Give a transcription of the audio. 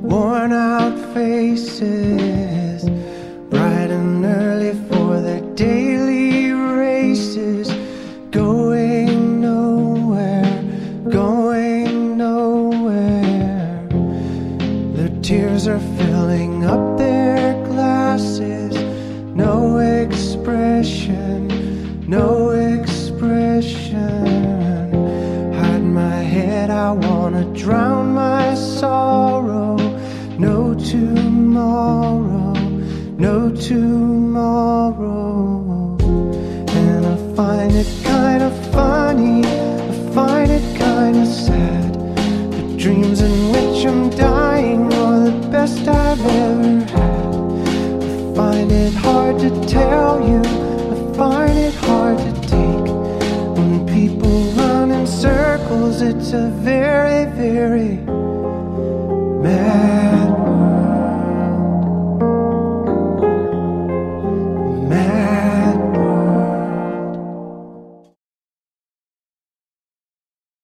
worn out faces, bright and early for their daily races, going nowhere, going nowhere. Their tears are filling up their glasses, no expression, no expression. Hide my head, I wanna drown my sorrow. No tomorrow, no tomorrow.